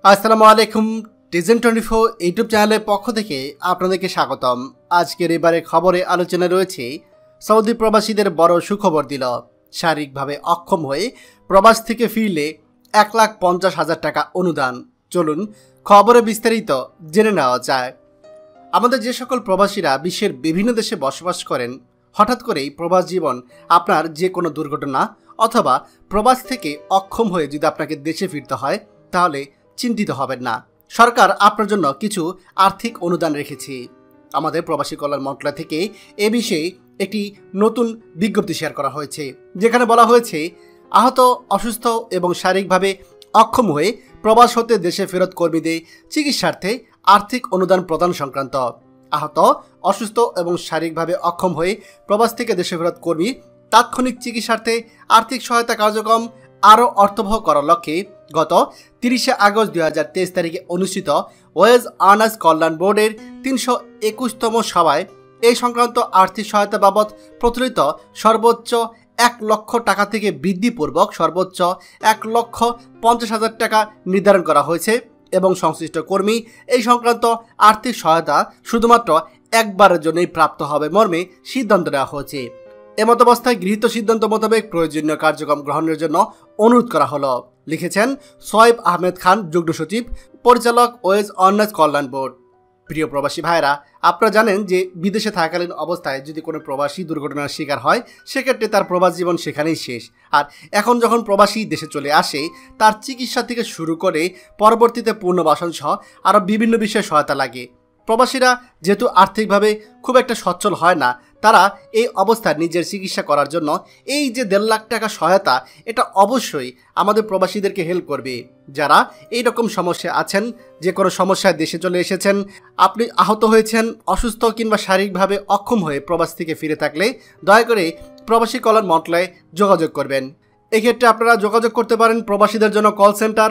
আসসালামু আলাইকুম। টিজেন 24 ইউটিউব চ্যানেলের পক্ষ থেকে আপনাদেরকে স্বাগতম। আজকের এবারে খবরে আলোচনা রয়েছে সৌদি প্রবাসীদের বড় সুখবর দিল। শারীরিকভাবে অক্ষম হয়ে প্রবাস থেকে ফিরলে 1,50,000 টাকা অনুদান। চলুন খবরে বিস্তারিত জেনে নেওয়া যায়। আমাদের যে সকল প্রবাসীরা বিশ্বের বিভিন্ন দেশে বসবাস করেন, হঠাৎ করেই প্রবাস জীবন আপনার যে কোনো দুর্ঘটনা অথবা প্রবাস থেকে অক্ষম হয়ে যদি আপনাকে দেশে ফিরতে হয়, তাহলে চিন্তিত হবেন না। সরকার আপনার জন্য কিছু আর্থিক অনুদান রেখেছে। আমাদের প্রবাসী কল্যাণ মন্ত্রণালয় থেকে এ বিষয়ে একটি নতুন বিজ্ঞপ্তি শেয়ার করা হয়েছে, যেখানে বলা হয়েছে আহত, অসুস্থ এবং শারীরিকভাবে অক্ষম হয়ে প্রবাস হতে দেশে ফেরত কর্মীদের চিকিৎসার্থে আর্থিক অনুদান প্রদান সংক্রান্ত। আহত, অসুস্থ এবং শারীরিকভাবে অক্ষম হয়ে প্রবাস থেকে দেশে ফেরত কর্মী তাৎক্ষণিক চিকিৎসার্থে আর্থিক সহায়তা কার্যক্রম আরও অর্থবহ করার লক্ষ্যে গত 30 আগস্ট 2023 তারিখে অনুষ্ঠিত ওয়েজ আর্নার্স কল্যাণ বোর্ডের 321তম সভায় এই সংক্রান্ত আর্থিক সহায়তা বাবদ প্রচলিত সর্বোচ্চ 1 লক্ষ টাকা থেকে বৃদ্ধিপূর্বক সর্বোচ্চ 1,50,000 টাকা নির্ধারণ করা হয়েছে এবং সংশ্লিষ্ট কর্মী এই সংক্রান্ত আর্থিক সহায়তা শুধুমাত্র একবারের জন্যই প্রাপ্ত হবে মর্মে সিদ্ধান্ত নেওয়া হয়েছে। এমতাবস্থায় গৃহীত সিদ্ধান্ত মোতাবেক প্রয়োজনীয় কার্যক্রম গ্রহণের জন্য অনুরোধ করা হলো, লিখেছেন সোয়েব আহমেদ খান, যুগ্ম সচিব, পরিচালক, ওয়েজ আর্নার্স কল্যাণ বোর্ড। প্রিয় প্রবাসী ভাইরা, আপনারা জানেন যে বিদেশে থাকাকালীন অবস্থায় যদি কোনো প্রবাসী দুর্ঘটনার শিকার হয়, সেক্ষেত্রে তার প্রবাস জীবন সেখানেই শেষ। আর এখন যখন প্রবাসী দেশে চলে আসে, তার চিকিৎসা থেকে শুরু করে পরবর্তীতে পুনর্বাসন সহ আরও বিভিন্ন বিষয়ে সহায়তা লাগে। প্রবাসীরা যেহেতু আর্থিকভাবে খুব একটা সচ্ছল হয় না, তারা এই অবস্থায় নিজের চিকিৎসা করার জন্য এই যে 1.5 লাখ টাকা সহায়তা, এটা অবশ্যই আমাদের প্রবাসীদেরকে হেল্প করবে। যারা এই রকম সমস্যা আছেন, যে কোনো সমস্যায় দেশে চলে এসেছেন, আপনি আহত হয়েছেন, অসুস্থ কিংবা শারীরিকভাবে অক্ষম হয়ে প্রবাস থেকে ফিরে থাকলে দয়া করে প্রবাসী কল্যাণ মন্ত্রণালয়ে যোগাযোগ করবেন। এক্ষেত্রে আপনারা যোগাযোগ করতে পারেন প্রবাসীদের জন্য কল সেন্টার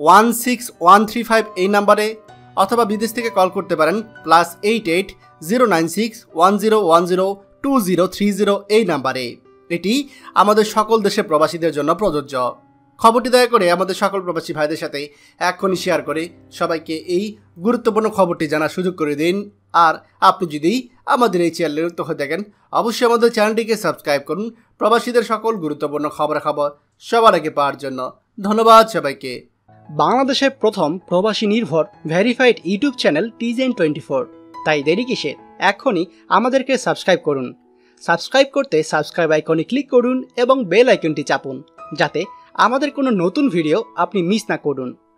16135 এই নাম্বারে, অথবা বিদেশ থেকে কল করতে পারেন +88 096 1010 2030 এই নাম্বারে। এটি আমাদের সকল দেশের প্রবাসীদের জন্য প্রযোজ্য। খবরটি দয়া করে আমাদের সকল প্রবাসী ভাইদের সাথে এখনই শেয়ার করে সবাইকে এই গুরুত্বপূর্ণ খবরটি জানার সুযোগ করে দিন। আর আপনি যদি আমাদের এই চ্যানেলে নতুন হয়ে থাকেন, অবশ্যই আমাদের চ্যানেলটিকে সাবস্ক্রাইব করুন প্রবাসীদের সকল গুরুত্বপূর্ণ খবর সবার আগে পাওয়ার জন্য। ধন্যবাদ সবাইকে। বাংলাদেশের প্রথম প্রবাসী নির্ভর ভেরিফাইড ইউটিউব চ্যানেল টিজেন 24, তাই দেরি কিসের? এখনই আমাদেরকে সাবস্ক্রাইব করুন। সাবস্ক্রাইব করতে সাবস্ক্রাইব আইকনে ক্লিক করুন এবং বেল আইকনটি চাপুন, যাতে আমাদের কোনো নতুন ভিডিও আপনি মিস না করুন।